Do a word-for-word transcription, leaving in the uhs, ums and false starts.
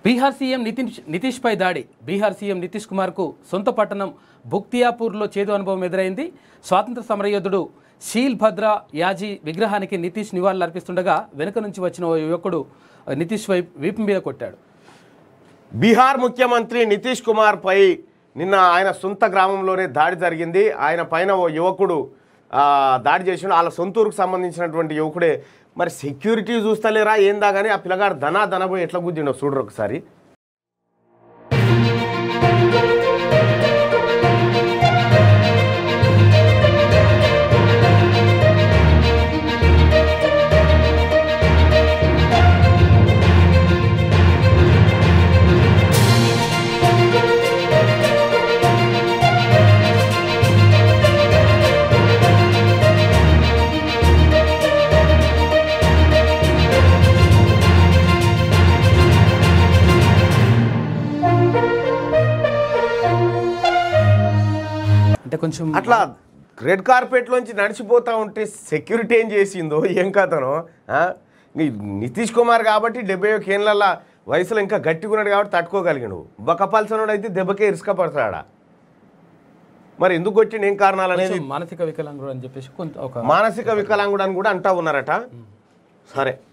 Bihar CM Nitish నితీష్పై దాడి. Bihar CM Nitish కుమార్కు సొంత పట్టణం బుక్తియాపూర్లో చేదు అనుభవం ఎదురైంది. స్వాతంత్ర సమరయోధుడు శీల్ భద్ర యాజీ విగ్రహానికి నితీష్ నివాళులు అర్పిస్తుండగా వెనుక నుంచి వచ్చిన ఓ యువకుడు నితీష్ వైపు వీపు మీద కొట్టాడు. బీహార్ ముఖ్యమంత్రి నితీష్ కుమార్ పై నిన్న ఆయన సొంత గ్రామంలోనే దాడి జరిగింది. ఆయన పైన ఓ యువకుడు దాడి చేసిన వాళ్ళ సొంతూరుకు సంబంధించినటువంటి యువకుడే. మరి సెక్యూరిటీ చూస్తలేరా ఏందా కానీ ఆ పిల్లగాడు ధనా ధనపోయి ఎట్లా గుద్దిండో చూడరు ఒకసారి. కొంచెం అట్లా రెడ్ కార్పెట్లోంచి నడిచిపోతూ ఉంటే సెక్యూరిటీ ఏం చేసిందో ఏం కథనో. నితీష్ కుమార్ కాబట్టి డెబ్బై ఒక ఏళ్ళ వయసులో ఇంకా గట్టిగా ఉన్నాడు కాబట్టి తట్టుకోగలిగాడు. బకపల్సనోడు అయితే దెబ్బకే ఇసుక పడతాడా. మరి ఎందుకు కొట్టిండు ఏం కారణాలు అనేది మానసిక వికలాంగుడు అని చెప్పేసి కొంత మానసిక వికలాంగుడు అని కూడా అంటా ఉన్నారట. సరే.